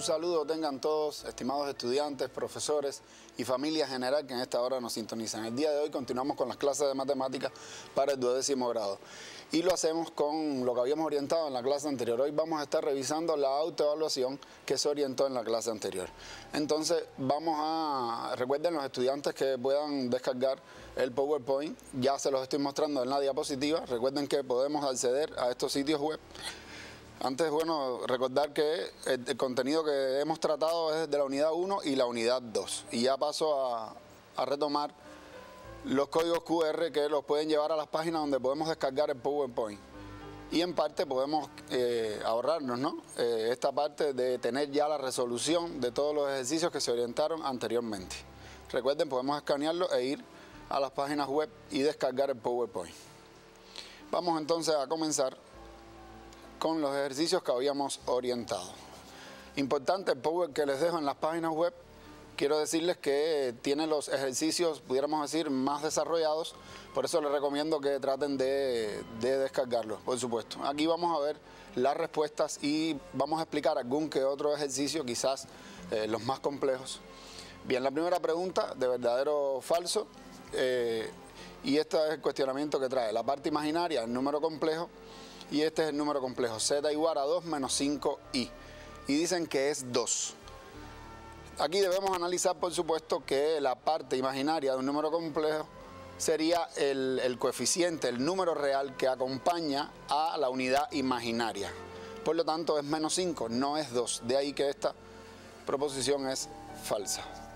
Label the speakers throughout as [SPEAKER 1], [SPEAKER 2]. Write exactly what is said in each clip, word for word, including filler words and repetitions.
[SPEAKER 1] Un saludo tengan todos, estimados estudiantes, profesores y familia general que en esta hora nos sintonizan. El día de hoy continuamos con las clases de matemáticas para el duodécimo grado. Y lo hacemos con lo que habíamos orientado en la clase anterior. Hoy vamos a estar revisando la autoevaluación que se orientó en la clase anterior. Entonces, vamos a... Recuerden los estudiantes que puedan descargar el PowerPoint. Ya se los estoy mostrando en la diapositiva. Recuerden que podemos acceder a estos sitios web. Antes, bueno, recordar que el, el contenido que hemos tratado es de la unidad uno y la unidad dos. Y ya paso a, a retomar los códigos Q R que los pueden llevar a las páginas donde podemos descargar el PowerPoint. Y en parte podemos eh, ahorrarnos, ¿no? Eh, esta parte de tener ya la resolución de todos los ejercicios que se orientaron anteriormente. Recuerden, podemos escanearlo e ir a las páginas web y descargar el PowerPoint. Vamos entonces a comenzar con los ejercicios que habíamos orientado. Importante el Power que les dejo en las páginas web. Quiero decirles que tiene los ejercicios, pudiéramos decir, más desarrollados. Por eso les recomiendo que traten de, de descargarlos, por supuesto. Aquí vamos a ver las respuestas y vamos a explicar algún que otro ejercicio, quizás eh, los más complejos. Bien, la primera pregunta, de verdadero o falso. Eh, y este es el cuestionamiento que trae. La parte imaginaria, el número complejo. Y este es el número complejo, z igual a dos menos cinco i. Y dicen que es dos. Aquí debemos analizar, por supuesto, que la parte imaginaria de un número complejo sería el, el coeficiente, el número real que acompaña a la unidad imaginaria. Por lo tanto, es menos cinco, no es dos. De ahí que esta proposición es falsa.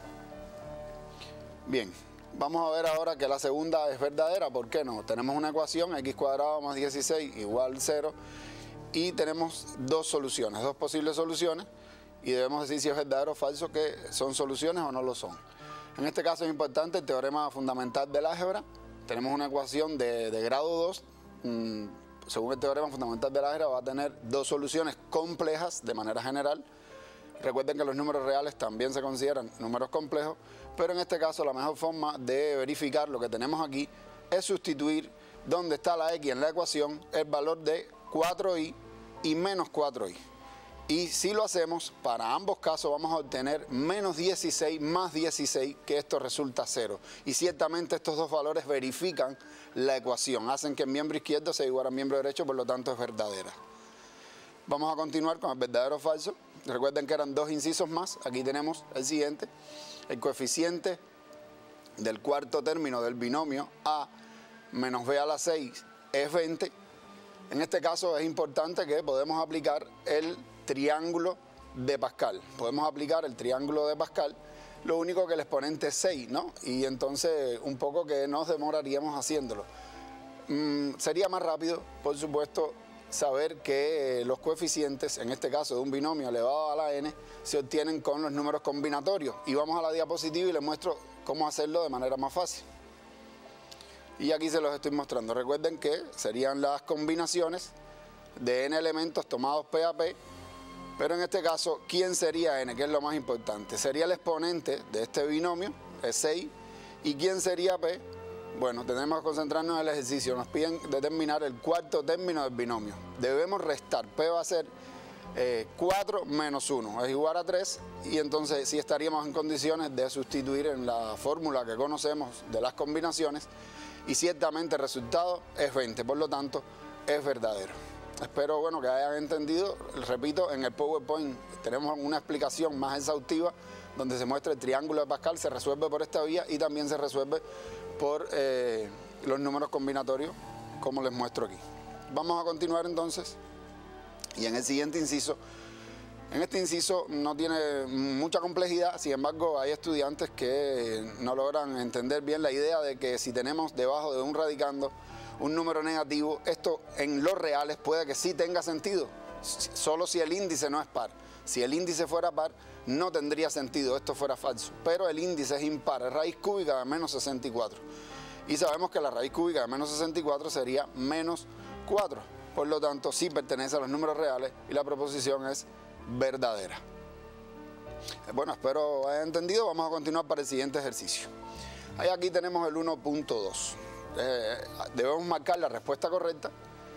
[SPEAKER 1] Bien. Vamos a ver ahora que la segunda es verdadera. ¿Por qué no? Tenemos una ecuación, x cuadrado más dieciséis igual cero, y tenemos dos soluciones, dos posibles soluciones, y debemos decir si es verdadero o falso, que son soluciones o no lo son. En este caso es importante el teorema fundamental del álgebra. Tenemos una ecuación de, de grado dos, mmm, según el teorema fundamental del álgebra va a tener dos soluciones complejas de manera general. Recuerden que los números reales también se consideran números complejos, pero en este caso la mejor forma de verificar lo que tenemos aquí es sustituir donde está la x en la ecuación el valor de cuatro i y menos cuatro i. Y si lo hacemos, para ambos casos vamos a obtener menos dieciséis más dieciséis, que esto resulta cero. Y ciertamente estos dos valores verifican la ecuación, hacen que el miembro izquierdo sea igual al miembro derecho, por lo tanto es verdadera. Vamos a continuar con el verdadero o falso. Recuerden que eran dos incisos más. Aquí tenemos el siguiente. El coeficiente del cuarto término del binomio a menos b a la seis es veinte. En este caso es importante que podemos aplicar el triángulo de Pascal. Podemos aplicar el triángulo de Pascal. Lo único que el exponente es seis, ¿no? Y entonces un poco que nos demoraríamos haciéndolo. Mm, sería más rápido, por supuesto, saber que los coeficientes, en este caso de un binomio elevado a la n, se obtienen con los números combinatorios. Y vamos a la diapositiva y les muestro cómo hacerlo de manera más fácil. Y aquí se los estoy mostrando. Recuerden que serían las combinaciones de n elementos tomados p a p, pero en este caso, ¿quién sería n? Que es lo más importante. Sería el exponente de este binomio, es seis, y ¿quién sería p? Bueno, tenemos que concentrarnos en el ejercicio. Nos piden determinar el cuarto término del binomio. Debemos restar. P va a ser eh, cuatro menos uno. Es igual a tres. Y entonces sí estaríamos en condiciones de sustituir en la fórmula que conocemos de las combinaciones. Y ciertamente el resultado es veinte. Por lo tanto, es verdadero. Espero bueno, que hayan entendido. Repito, en el PowerPoint tenemos una explicación más exhaustiva donde se muestra el triángulo de Pascal. Se resuelve por esta vía y también se resuelve por eh, los números combinatorios, como les muestro aquí. Vamos a continuar entonces, y en el siguiente inciso, en este inciso no tiene mucha complejidad, sin embargo hay estudiantes que no logran entender bien la idea de que si tenemos debajo de un radicando un número negativo, esto en los reales puede que sí tenga sentido, solo si el índice no es par. Si el índice fuera par, no tendría sentido, esto fuera falso. Pero el índice es impar, es raíz cúbica de menos sesenta y cuatro. Y sabemos que la raíz cúbica de menos sesenta y cuatro sería menos cuatro. Por lo tanto, sí pertenece a los números reales y la proposición es verdadera. Bueno, espero hayan entendido. Vamos a continuar para el siguiente ejercicio. Ahí aquí tenemos el uno punto dos. Eh, debemos marcar la respuesta correcta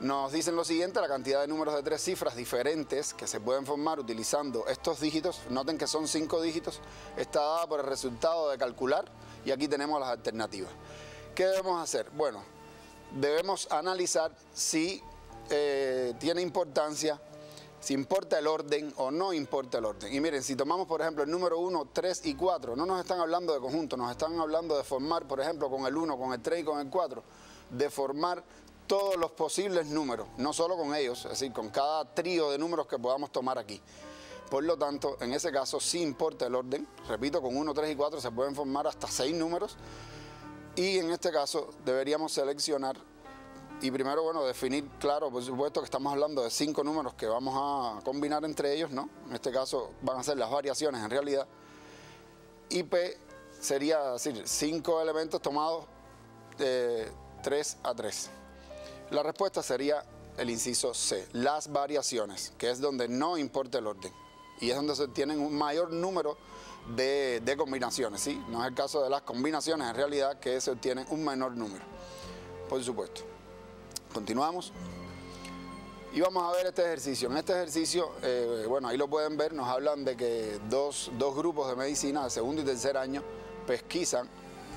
[SPEAKER 1] Nos dicen lo siguiente: la cantidad de números de tres cifras diferentes que se pueden formar utilizando estos dígitos, noten que son cinco dígitos, está dada por el resultado de calcular, y aquí tenemos las alternativas. ¿Qué debemos hacer? Bueno, debemos analizar si eh, tiene importancia, si importa el orden o no importa el orden. Y miren, si tomamos por ejemplo el número uno, tres y cuatro, no nos están hablando de conjunto, nos están hablando de formar, por ejemplo, con el uno, con el tres y con el cuatro, de formar todos los posibles números, no solo con ellos, es decir, con cada trío de números que podamos tomar aquí. Por lo tanto, en ese caso sí importa el orden. Repito, con uno, tres y cuatro se pueden formar hasta seis números. Y en este caso deberíamos seleccionar y primero, bueno, definir claro, por supuesto, que estamos hablando de cinco números que vamos a combinar entre ellos, ¿no? En este caso van a ser las variaciones en realidad. Y P sería, es decir, cinco elementos tomados de tres a tres. La respuesta sería el inciso C, las variaciones, que es donde no importa el orden. Y es donde se tienen un mayor número de, de combinaciones, ¿sí? No es el caso de las combinaciones, en realidad, que se obtienen un menor número, por supuesto. Continuamos. Y vamos a ver este ejercicio. En este ejercicio, eh, bueno, ahí lo pueden ver, nos hablan de que dos, dos grupos de medicina de segundo y tercer año pesquisan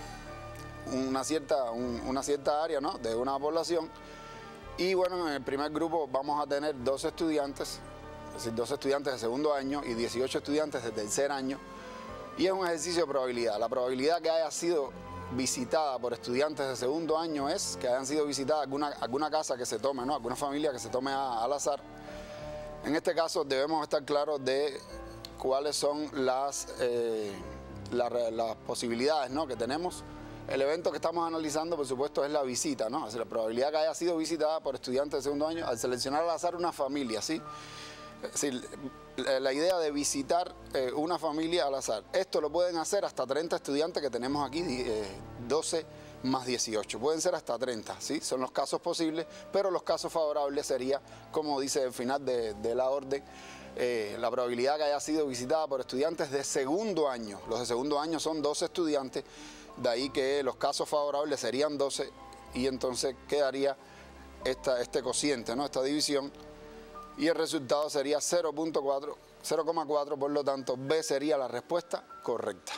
[SPEAKER 1] una cierta, un, una cierta área, ¿no?, de una población. Y bueno, en el primer grupo vamos a tener doce estudiantes, es decir, doce estudiantes de segundo año y dieciocho estudiantes de tercer año. Y es un ejercicio de probabilidad. La probabilidad que haya sido visitada por estudiantes de segundo año es que hayan sido visitadas alguna, alguna casa que se tome, ¿no?, alguna familia que se tome a, al azar. En este caso debemos estar claros de cuáles son las, eh, la, las posibilidades, ¿no?, que tenemos. El evento que estamos analizando, por supuesto, es la visita, ¿no? Es decir, la probabilidad que haya sido visitada por estudiantes de segundo año al seleccionar al azar una familia, ¿sí? Es decir, la idea de visitar eh, una familia al azar. Esto lo pueden hacer hasta treinta estudiantes que tenemos aquí, eh, doce más dieciocho. Pueden ser hasta treinta, ¿sí? Son los casos posibles, pero los casos favorables sería, como dice el final de, de la orden, eh, la probabilidad que haya sido visitada por estudiantes de segundo año. Los de segundo año son doce estudiantes. De ahí que los casos favorables serían doce y entonces quedaría esta, este cociente, ¿no?, esta división, y el resultado sería cero coma cuatro, por lo tanto B sería la respuesta correcta.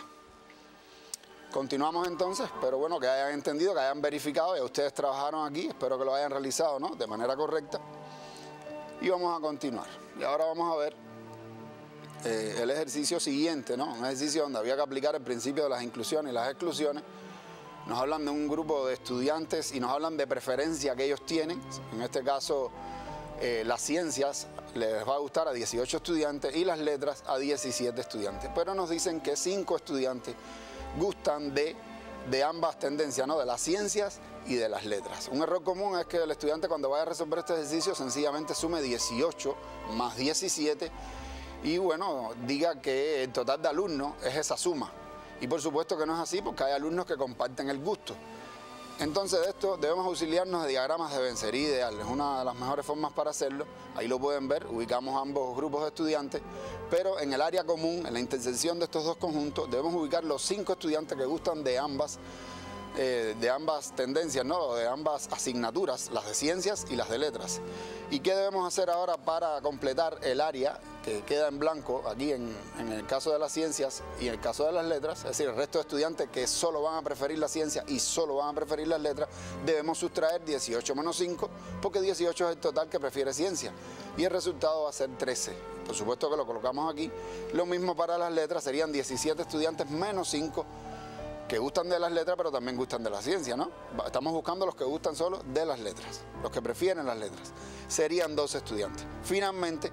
[SPEAKER 1] Continuamos entonces, pero bueno, que hayan entendido, que hayan verificado, ya ustedes trabajaron aquí, espero que lo hayan realizado, ¿no?, de manera correcta. Y vamos a continuar. Y ahora vamos a ver Eh, el ejercicio siguiente, ¿no? Un ejercicio donde había que aplicar el principio de las inclusiones y las exclusiones. Nos hablan de un grupo de estudiantes y nos hablan de preferencia que ellos tienen. En este caso, eh, las ciencias les va a gustar a dieciocho estudiantes y las letras a diecisiete estudiantes. Pero nos dicen que cinco estudiantes gustan de, de ambas tendencias, ¿no?, de las ciencias y de las letras. Un error común es que el estudiante, cuando vaya a resolver este ejercicio, sencillamente sume dieciocho más diecisiete y bueno, diga que el total de alumnos es esa suma. Y por supuesto que no es así, porque hay alumnos que comparten el gusto. Entonces de esto debemos auxiliarnos de diagramas de Venn, sería ideal, es una de las mejores formas para hacerlo. Ahí lo pueden ver, ubicamos ambos grupos de estudiantes, pero en el área común, en la intersección de estos dos conjuntos, debemos ubicar los cinco estudiantes que gustan de ambas, eh, de ambas tendencias, ¿no?, de ambas asignaturas, las de ciencias y las de letras. ¿Y qué debemos hacer ahora para completar el área que queda en blanco aquí en, en el caso de las ciencias y en el caso de las letras? Es decir, el resto de estudiantes que solo van a preferir la ciencia y solo van a preferir las letras, debemos sustraer dieciocho menos cinco, porque dieciocho es el total que prefiere ciencia y el resultado va a ser trece. Por supuesto que lo colocamos aquí. Lo mismo para las letras, serían diecisiete estudiantes menos cinco que gustan de las letras, pero también gustan de la ciencia, ¿no? Estamos buscando los que gustan solo de las letras, los que prefieren las letras. Serían doce estudiantes. Finalmente,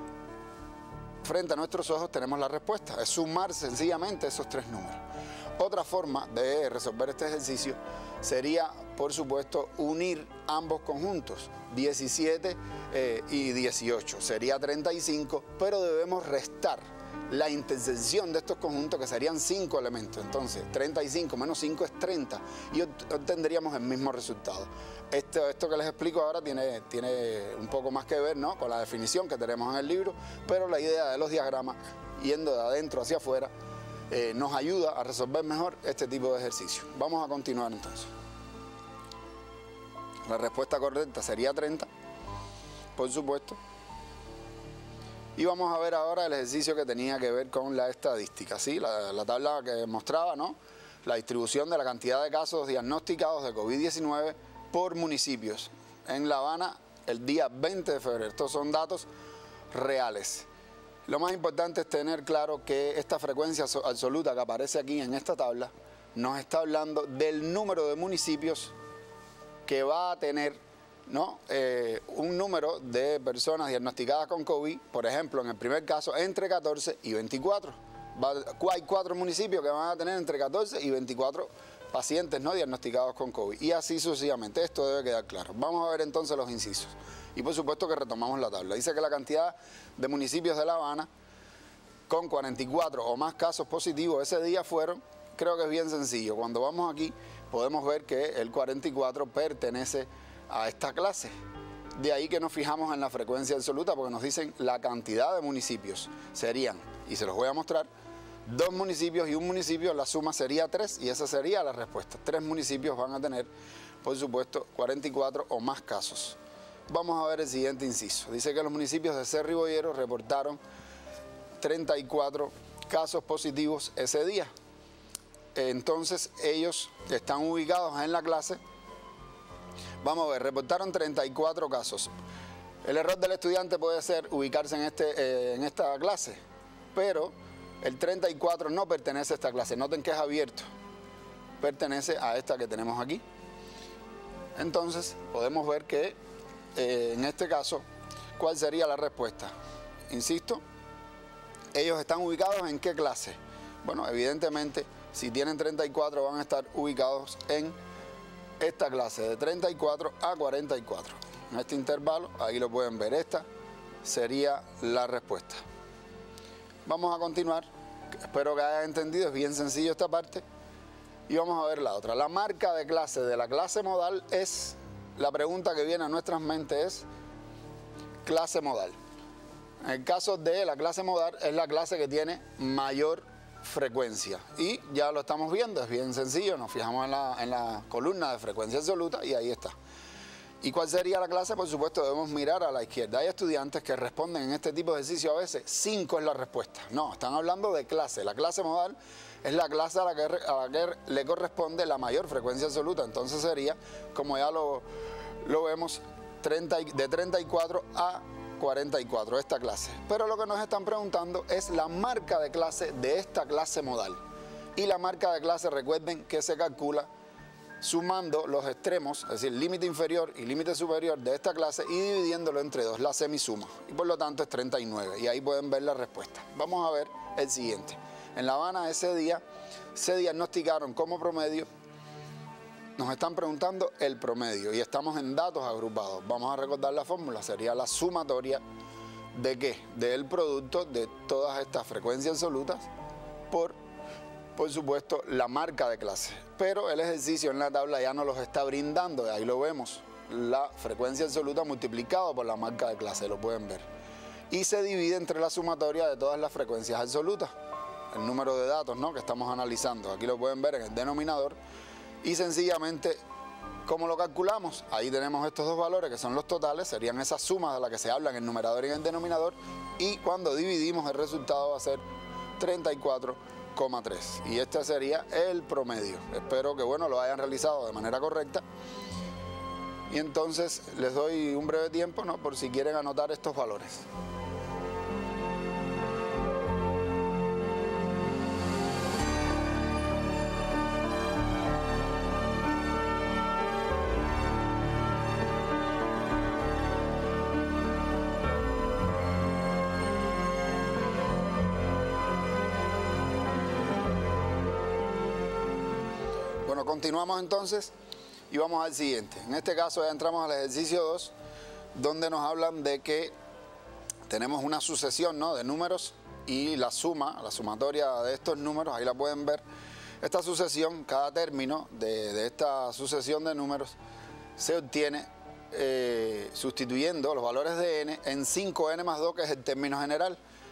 [SPEAKER 1] frente a nuestros ojos tenemos la respuesta. Es sumar sencillamente esos tres números. Otra forma de resolver este ejercicio sería, por supuesto, unir ambos conjuntos, diecisiete eh, y dieciocho. Sería treinta y cinco, pero debemos restar la intersección de estos conjuntos, que serían cinco elementos. Entonces, treinta y cinco menos cinco es treinta y obtendríamos el mismo resultado. Esto, esto que les explico ahora tiene, tiene un poco más que ver, ¿no?, con la definición que tenemos en el libro, pero la idea de los diagramas, yendo de adentro hacia afuera, eh, nos ayuda a resolver mejor este tipo de ejercicio. Vamos a continuar entonces. La respuesta correcta sería treinta, por supuesto. Y vamos a ver ahora el ejercicio que tenía que ver con la estadística, ¿sí? La, la tabla que mostraba, ¿no?, la distribución de la cantidad de casos diagnosticados de COVID diecinueve por municipios en La Habana el día veinte de febrero. Estos son datos reales. Lo más importante es tener claro que esta frecuencia absoluta que aparece aquí en esta tabla nos está hablando del número de municipios que va a tener, ¿no?, eh, un número de personas diagnosticadas con COVID, por ejemplo, en el primer caso, entre catorce y veinticuatro. Va, hay cuatro municipios que van a tener entre catorce y veinticuatro pacientes no diagnosticados con COVID. Y así sucesivamente. Esto debe quedar claro. Vamos a ver entonces los incisos. Y por supuesto que retomamos la tabla. Dice que la cantidad de municipios de La Habana con cuarenta y cuatro o más casos positivos ese día fueron, creo que es bien sencillo. Cuando vamos aquí podemos ver que el cuarenta y cuatro pertenece a esta clase. De ahí que nos fijamos en la frecuencia absoluta, porque nos dicen la cantidad de municipios. Serían, y se los voy a mostrar, dos municipios y un municipio, la suma sería tres, y esa sería la respuesta. Tres municipios van a tener, por supuesto, cuarenta y cuatro o más casos. Vamos a ver el siguiente inciso. Dice que los municipios de Cerro y Boyero reportaron treinta y cuatro casos positivos ese día. Entonces, ellos están ubicados en la clase. Vamos a ver, reportaron treinta y cuatro casos. El error del estudiante puede ser ubicarse en, este, eh, en esta clase, pero el treinta y cuatro no pertenece a esta clase. Noten que es abierto. Pertenece a esta que tenemos aquí. Entonces, podemos ver que eh, en este caso, ¿cuál sería la respuesta? Insisto, ellos están ubicados ¿en qué clase? Bueno, evidentemente, si tienen treinta y cuatro van a estar ubicados en esta clase, de treinta y cuatro a cuarenta y cuatro. En este intervalo, ahí lo pueden ver, esta sería la respuesta. Vamos a continuar, espero que hayan entendido, es bien sencillo esta parte. Y vamos a ver la otra. La marca de clase de la clase modal es, la pregunta que viene a nuestras mentes es, clase modal. En el caso de la clase modal, es la clase que tiene mayor frecuencia. Y ya lo estamos viendo, es bien sencillo, nos fijamos en la, en la columna de frecuencia absoluta y ahí está. ¿Y cuál sería la clase? Por supuesto, debemos mirar a la izquierda. Hay estudiantes que responden en este tipo de ejercicio a veces, cinco es la respuesta. No, están hablando de clase. La clase modal es la clase a la que, a la que le corresponde la mayor frecuencia absoluta. Entonces sería, como ya lo, lo vemos, treinta, de treinta y cuatro a cuarenta y cuatro, esta clase. Pero lo que nos están preguntando es la marca de clase de esta clase modal. Y la marca de clase, recuerden que se calcula sumando los extremos, es decir, límite inferior y límite superior de esta clase y dividiéndolo entre dos, la semisuma. Y por lo tanto es treinta y nueve. Y ahí pueden ver la respuesta. Vamos a ver el siguiente. En La Habana ese día se diagnosticaron como promedio, nos están preguntando el promedio y estamos en datos agrupados. Vamos a recordar la fórmula, sería la sumatoria de ¿qué? Del producto de todas estas frecuencias absolutas por, por supuesto, la marca de clase. Pero el ejercicio en la tabla ya nos los está brindando, ahí lo vemos, la frecuencia absoluta multiplicado por la marca de clase, lo pueden ver. Y se divide entre la sumatoria de todas las frecuencias absolutas, el número de datos, ¿no?, que estamos analizando. Aquí lo pueden ver en el denominador. Y sencillamente, ¿cómo lo calculamos? Ahí tenemos estos dos valores que son los totales, serían esas sumas de las que se habla en el numerador y en el denominador, y cuando dividimos el resultado va a ser treinta y cuatro coma tres. Y este sería el promedio. Espero que bueno lo hayan realizado de manera correcta. Y entonces les doy un breve tiempo, ¿no?, por si quieren anotar estos valores. Bueno, continuamos entonces y vamos al siguiente. En este caso ya entramos al ejercicio dos, donde nos hablan de que tenemos una sucesión, ¿no?, de números y la suma, la sumatoria de estos números, ahí la pueden ver. Esta sucesión, cada término de, de esta sucesión de números se obtiene eh, sustituyendo los valores de n en cinco ene más dos, que es el término general.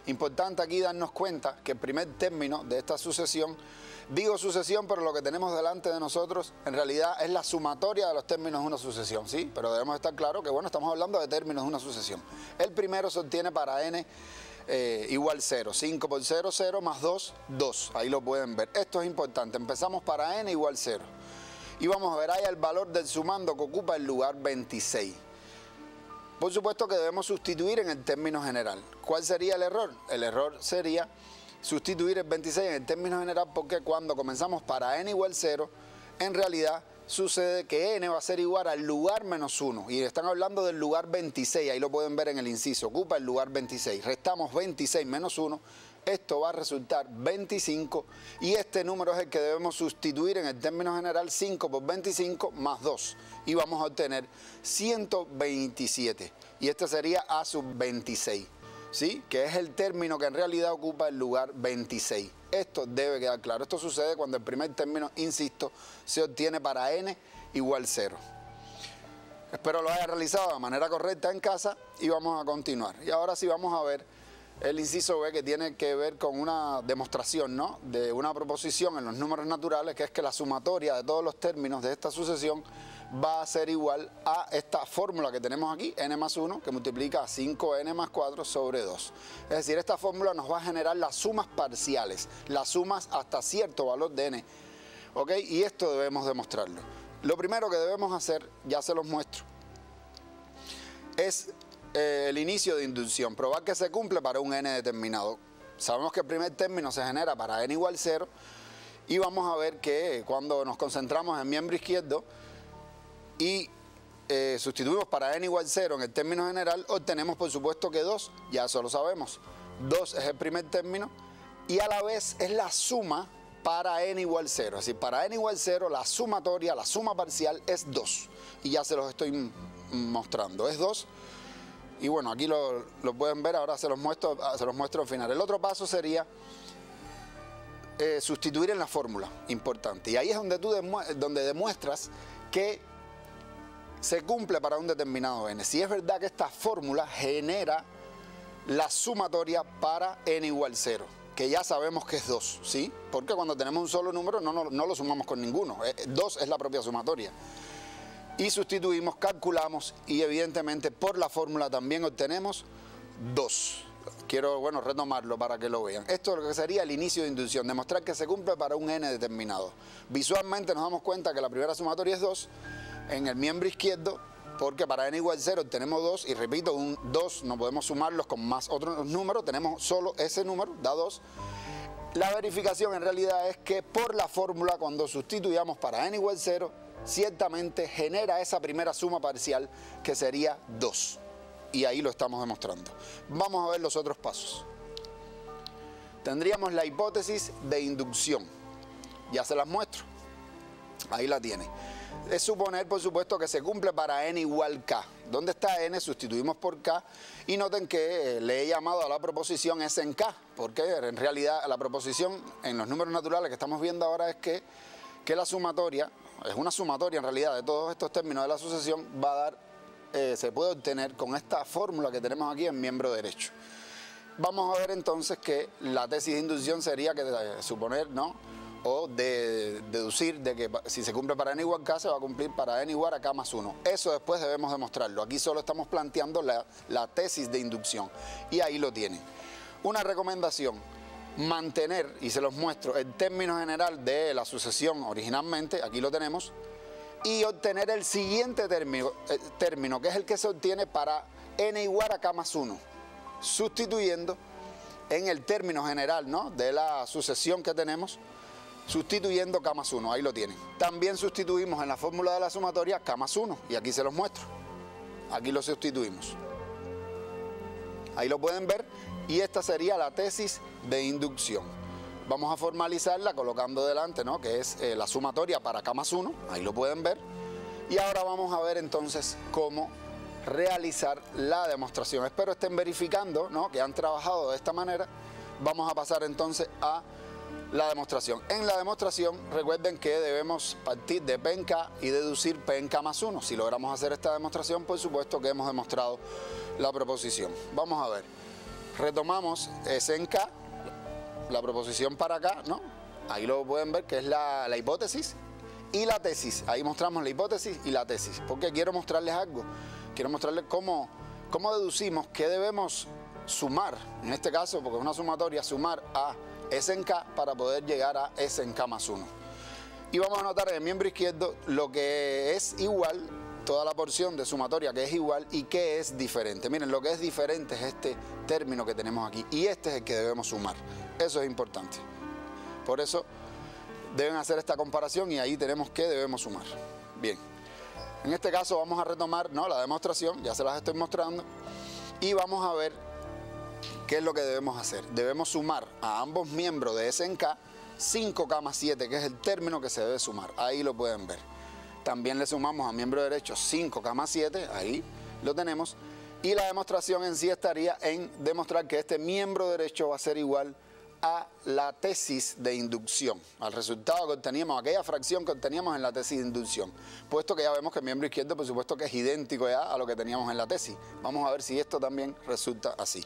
[SPEAKER 1] Importante aquí darnos cuenta que el primer término de esta sucesión, digo sucesión, pero lo que tenemos delante de nosotros en realidad es la sumatoria de los términos de una sucesión, ¿sí? Pero debemos estar claros que, bueno, estamos hablando de términos de una sucesión. El primero se obtiene para n eh, igual cero. cinco por cero, cero, más dos, dos. Ahí lo pueden ver. Esto es importante. Empezamos para n igual cero. Y vamos a ver, ahí el valor del sumando que ocupa el lugar veintiséis. Por supuesto que debemos sustituir en el término general. ¿Cuál sería el error? El error sería sustituir el veintiséis en el término general, porque cuando comenzamos para n igual cero, en realidad sucede que n va a ser igual al lugar menos uno. Y están hablando del lugar veintiséis, ahí lo pueden ver en el inciso, ocupa el lugar veintiséis. Restamos veintiséis menos uno, esto va a resultar veinticinco, y este número es el que debemos sustituir en el término general, cinco por veinticinco más dos. Y vamos a obtener ciento veintisiete. Y este sería a sub veintiséis. ¿Sí? Que es el término que en realidad ocupa el lugar veintiséis. Esto debe quedar claro. Esto sucede cuando el primer término, insisto, se obtiene para n igual cero. Espero lo haya realizado de manera correcta en casa y vamos a continuar. Y ahora sí vamos a ver el inciso B, que tiene que ver con una demostración, ¿no?, de una proposición en los números naturales, que es que la sumatoria de todos los términos de esta sucesión va a ser igual a esta fórmula que tenemos aquí, n más uno, que multiplica a cinco n más cuatro sobre dos. Es decir, esta fórmula nos va a generar las sumas parciales, las sumas hasta cierto valor de n. ¿Ok? Y esto debemos demostrarlo. Lo primero que debemos hacer, ya se los muestro, es eh, el inicio de inducción, probar que se cumple para un n determinado. Sabemos que el primer término se genera para n igual cero, y vamos a ver que cuando nos concentramos en el miembro izquierdo y eh, sustituimos para n igual cero en el término general, obtenemos por supuesto que dos, ya eso lo sabemos. dos es el primer término y a la vez es la suma para n igual cero. Es decir, para n igual cero la sumatoria, la suma parcial es dos. Y ya se los estoy mostrando, es dos. Y bueno, aquí lo, lo pueden ver, ahora se los muestro, se los muestro al final. El otro paso sería eh, sustituir en la fórmula, importante. Y ahí es donde tú demu donde demuestras que se cumple para un determinado n. Si es verdad que esta fórmula genera la sumatoria para n igual cero, que ya sabemos que es dos, ¿sí? Porque cuando tenemos un solo número no, no, no lo sumamos con ninguno. dos es la propia sumatoria. Y sustituimos, calculamos y evidentemente por la fórmula también obtenemos dos. Quiero, bueno, retomarlo para que lo vean. Esto es lo que sería el inicio de inducción, demostrar que se cumple para un n determinado. Visualmente nos damos cuenta que la primera sumatoria es dos en el miembro izquierdo, porque para n igual cero tenemos dos, y repito, un dos no podemos sumarlos con más otros números, tenemos solo ese número, da dos. La verificación en realidad es que por la fórmula, cuando sustituyamos para n igual cero, ciertamente genera esa primera suma parcial que sería dos. Y ahí lo estamos demostrando. Vamos a ver los otros pasos. Tendríamos la hipótesis de inducción. Ya se las muestro. Ahí la tiene. Es suponer, por supuesto, que se cumple para n igual k. ¿Dónde está n? Sustituimos por k. Y noten que le he llamado a la proposición S en k, porque en realidad la proposición en los números naturales que estamos viendo ahora es que, que la sumatoria, es una sumatoria en realidad de todos estos términos de la sucesión, va a dar, eh, se puede obtener con esta fórmula que tenemos aquí en miembro derecho. Vamos a ver entonces que la tesis de inducción sería que eh, suponer, ¿no?, o de deducir de que si se cumple para n igual k, se va a cumplir para n igual a k más uno. Eso después debemos demostrarlo. Aquí solo estamos planteando la, la tesis de inducción. Y ahí lo tienen. Una recomendación: mantener, y se los muestro, el término general de la sucesión originalmente, aquí lo tenemos, y obtener el siguiente término, eh, término, que es el que se obtiene para n igual a k más uno, sustituyendo en el término general, ¿no?, de la sucesión que tenemos, sustituyendo k más uno, ahí lo tienen. También sustituimos en la fórmula de la sumatoria k más uno, y aquí se los muestro. Aquí lo sustituimos. Ahí lo pueden ver, y esta sería la tesis de inducción. Vamos a formalizarla colocando delante, ¿no?, que es eh, la sumatoria para k más uno, ahí lo pueden ver. Y ahora vamos a ver entonces cómo realizar la demostración. Espero estén verificando, ¿no?, que han trabajado de esta manera. Vamos a pasar entonces a la demostración. En la demostración, recuerden que debemos partir de P en K y deducir P en K más uno. Si logramos hacer esta demostración, por supuesto que hemos demostrado la proposición. Vamos a ver. retomamos S en K, la proposición para acá, ¿no? Ahí lo pueden ver que es la, la hipótesis y la tesis. Ahí mostramos la hipótesis y la tesis, porque quiero mostrarles algo. Quiero mostrarles cómo, cómo deducimos qué debemos sumar, en este caso, porque es una sumatoria, sumar a S en K para poder llegar a S en K más uno. Y vamos a notar en el miembro izquierdo lo que es igual, toda la porción de sumatoria que es igual y que es diferente. Miren, lo que es diferente es este término que tenemos aquí y este es el que debemos sumar. Eso es importante. Por eso deben hacer esta comparación y ahí tenemos que debemos sumar. Bien, en este caso vamos a retomar, ¿no?, la demostración, ya se las estoy mostrando, y vamos a ver qué es lo que debemos hacer. Debemos sumar a ambos miembros de S en K cinco K más siete, que es el término que se debe sumar. Ahí lo pueden ver. También le sumamos a miembro derecho cinco K más siete, ahí lo tenemos. Y la demostración en sí estaría en demostrar que este miembro derecho va a ser igual a la tesis de inducción, al resultado que obteníamos, aquella fracción que obteníamos en la tesis de inducción, puesto que ya vemos que el miembro izquierdo, por supuesto, que es idéntico ya a lo que teníamos en la tesis. Vamos a ver si esto también resulta así.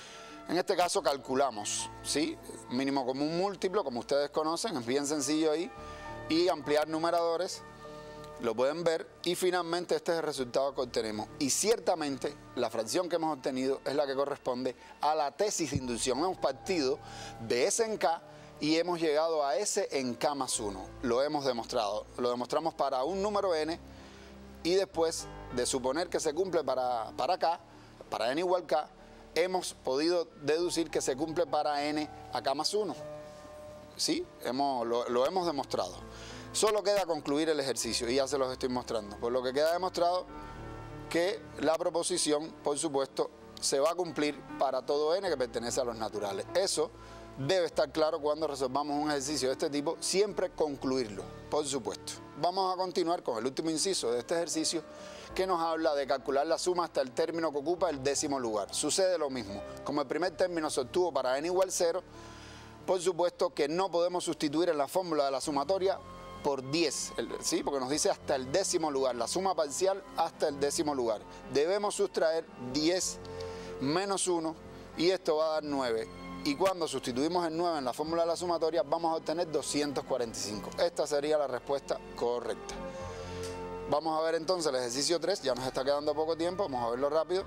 [SPEAKER 1] En este caso calculamos, ¿sí?, mínimo común múltiplo, como ustedes conocen, es bien sencillo ahí, y ampliar numeradores, lo pueden ver, y finalmente este es el resultado que obtenemos. Y ciertamente la fracción que hemos obtenido es la que corresponde a la tesis de inducción. Hemos partido de S en K y hemos llegado a S en K más uno. Lo hemos demostrado. Lo demostramos para un número n y después de suponer que se cumple para, para K, para n igual K, hemos podido deducir que se cumple para n a K más uno. ¿Sí? Hemos, lo, lo hemos demostrado. Solo queda concluir el ejercicio y ya se los estoy mostrando. Por lo que queda demostrado que la proposición, por supuesto, se va a cumplir para todo n que pertenece a los naturales. Eso debe estar claro cuando resolvamos un ejercicio de este tipo, siempre concluirlo, por supuesto. Vamos a continuar con el último inciso de este ejercicio, que nos habla de calcular la suma hasta el término que ocupa el décimo lugar. Sucede lo mismo. Como el primer término se obtuvo para n igual cero, por supuesto que no podemos sustituir en la fórmula de la sumatoria por diez, ¿sí?, porque nos dice hasta el décimo lugar, la suma parcial hasta el décimo lugar. Debemos sustraer diez menos uno y esto va a dar nueve. Y cuando sustituimos el nueve en la fórmula de la sumatoria vamos a obtener doscientos cuarenta y cinco. Esta sería la respuesta correcta. Vamos a ver entonces el ejercicio tres, ya nos está quedando poco tiempo, vamos a verlo rápido.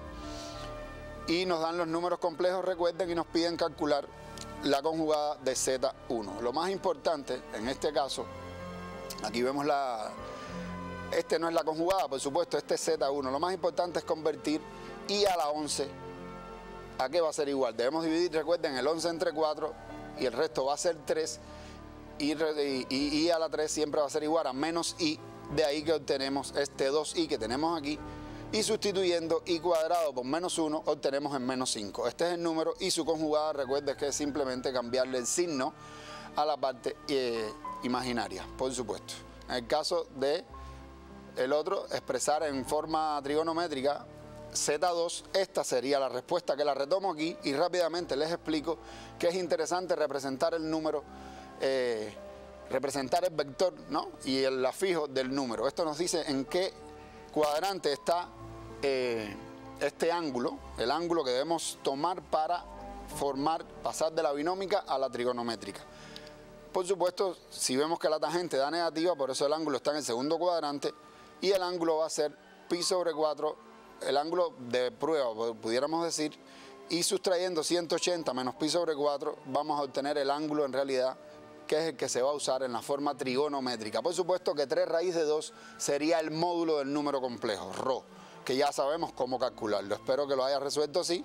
[SPEAKER 1] Y nos dan los números complejos, recuerden, y nos piden calcular la conjugada de Z uno. Lo más importante en este caso, aquí vemos la... Este no es la conjugada, por supuesto, este es Z uno. Lo más importante es convertir I a la once. ¿A qué va a ser igual? Debemos dividir, recuerden, el once entre cuatro y el resto va a ser tres. Y, y, y I a la tres siempre va a ser igual a menos I. De ahí que obtenemos este dos i que tenemos aquí. Y sustituyendo I cuadrado por menos uno, obtenemos el menos cinco. Este es el número y su conjugada, recuerden que es simplemente cambiarle el signo a la parte eh, imaginaria, por supuesto. En el caso de el otro, expresar en forma trigonométrica Z dos, esta sería la respuesta, que la retomo aquí y rápidamente les explico que es interesante representar el número, eh, representar el vector, ¿no?, y el afijo del número. Esto nos dice en qué cuadrante está eh, este ángulo, el ángulo que debemos tomar para formar, pasar de la binómica a la trigonométrica. Por supuesto, si vemos que la tangente da negativa, por eso el ángulo está en el segundo cuadrante y el ángulo va a ser pi sobre cuatro, el ángulo de prueba, pudiéramos decir, y sustrayendo ciento ochenta menos pi sobre cuatro, vamos a obtener el ángulo en realidad, que es el que se va a usar en la forma trigonométrica. Por supuesto que tres raíz de dos sería el módulo del número complejo, Rho, que ya sabemos cómo calcularlo. Espero que lo haya resuelto así.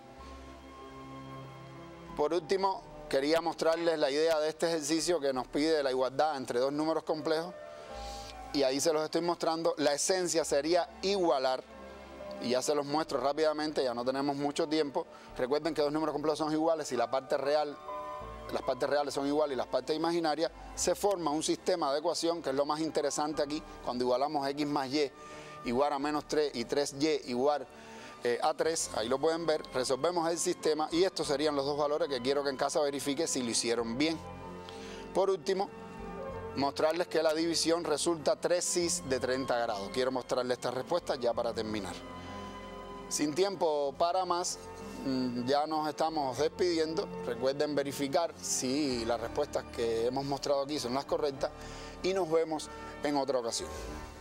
[SPEAKER 1] Por último, quería mostrarles la idea de este ejercicio que nos pide la igualdad entre dos números complejos. Y ahí se los estoy mostrando. La esencia sería igualar, y ya se los muestro rápidamente, ya no tenemos mucho tiempo. Recuerden que dos números complejos son iguales y la parte real, las partes reales son iguales y las partes imaginarias, se forma un sistema de ecuación, que es lo más interesante aquí, cuando igualamos x más y igual a menos tres y tres y igual eh, a tres, ahí lo pueden ver, resolvemos el sistema y estos serían los dos valores que quiero que en casa verifique si lo hicieron bien. Por último, mostrarles que la división resulta tres cis de treinta grados. Quiero mostrarles esta respuesta ya para terminar. Sin tiempo para más, ya nos estamos despidiendo. Recuerden verificar si las respuestas que hemos mostrado aquí son las correctas y nos vemos en otra ocasión.